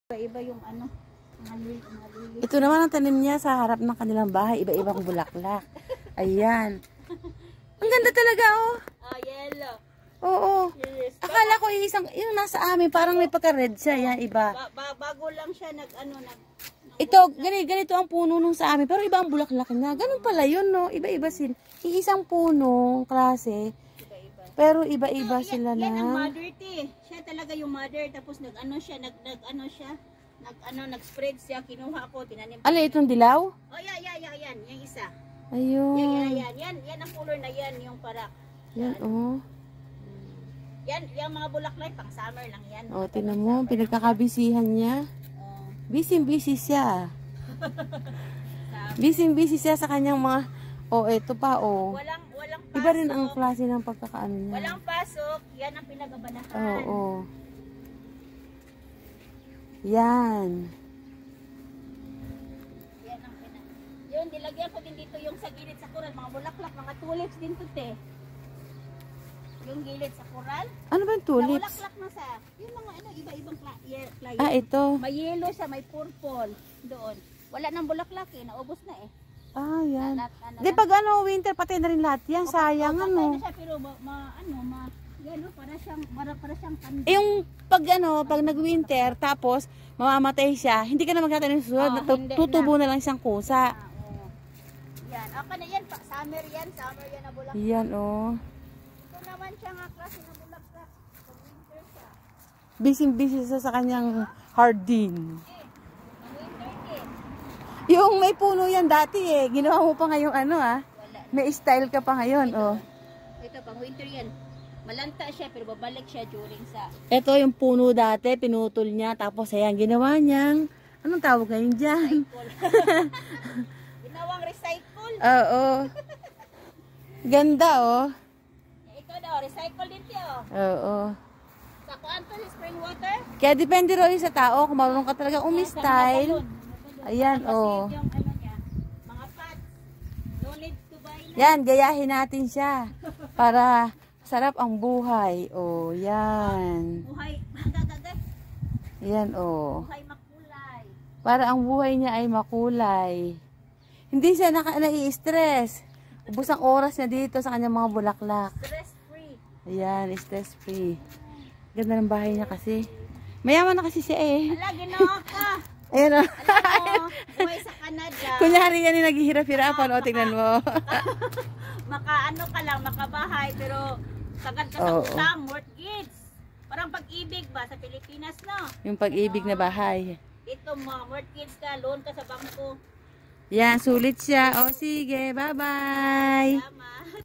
Iba yung ano, ito naman ang tanim niya sa harap ng kanilang bahay. Iba-ibang bulaklak. Ayan. Ang ganda talaga, oh. Ah, yellow. Oo. Yes. Akala ko isang, yung nasa amin, parang may pagka-red siya. Yan, iba. Bago lang siya Ito, ganito ang puno nung sa amin. Pero iba ang bulaklak niya. Ganun pala yun, no? Iba-iba sila. Iisang puno, klase. Iba-iba. Pero iba-iba sila na. Yan ang mother tea. Siya talaga yung mother. Tapos nag-spread siya. Kinuha ko, tinanim. Ano, itong dilaw? Oh, yan. Yung isa. Ayun. Yan ang color na yan. Yung parak. Yan, oh. Yan, yung mga bulaklak, pang summer lang yan. Oh, tinan mo, pinagkakabisihan niya. Busy siya. Busy siya sa kanyang mga, oh, ito pa, oh. Walang pasok. Iba rin ang klase ng pagkakaano niya. Walang pasok, yan ang pinagabanahan. Oo. Yan. Yan ang yun, nilagyan ko din dito yung sa gilid sa kural, mga bulaklak, mga tulips din to, te. Yung gilid sa kural. Ano ba yung tulips? Bulaklak na sa, yung mga iba-ibang klase. Ah, ito. May yellow siya, may purple doon. Wala nang bulaklak eh, naubos na eh. Ah, yan. Di pag winter, patay na rin lahat yan. Sayang, patay ano. na siya, pero para siyang kanda. Yung pag nag-winter, tapos mamamatay siya, hindi ka na magtatanim sa susunod. Tutubo na lang siyang kusa. Yan, okay na yan. Summer yan na bulaklak. Yan, oh. Ito naman siya nga klase na bulaklak. Pag winter siya. Busy siya sa kanyang hardin. Winter eh. Yung may puno yan dati eh. Ginawa mo pa ngayong may style ka pa ngayon, oh. Ito, pang winter yan. Malanta siya, pero babalik siya during sa... Ito yung puno dati, pinutol niya. Tapos ayan, ginawa niyang, anong tawag ngayon dyan? Ginawang recycle. Oo. Ganda, oh. Ito daw, recycle din siya, oh. Oo. Sa kuan to, spring water. Kaya depende rin sa tao kung marunong ka talaga umi-style. Ayan, oh. Yung niya, mga pots. No need to buy na. Yan, gayahin natin siya. Para sarap ang buhay. Oh, yan. Buhay, Yan, oh. buhay makulay. Para ang buhay niya ay makulay. Hindi siya nai-stress. Ubus ang oras niya dito sa kanyang mga bulaklak. Stress-free. Ayan, stress-free. Ganda ng bahay niya kasi. Mayaman na kasi siya eh. Ala, ginawa ka. Ayan, oh. Alam mo, buhay sa Canada. Kunyari yan yung naghihirap-hirapan. O, tingnan mo. Makaano ka lang, makabahay, pero sagad ka sa utang, mortgage. Parang pag-ibig ba sa Pilipinas, no? Yung pag-ibig na bahay. Ito mo, mortgage ka, loan ka sa bangko. Yan, sulit siya. O, sige, bye-bye. Tama.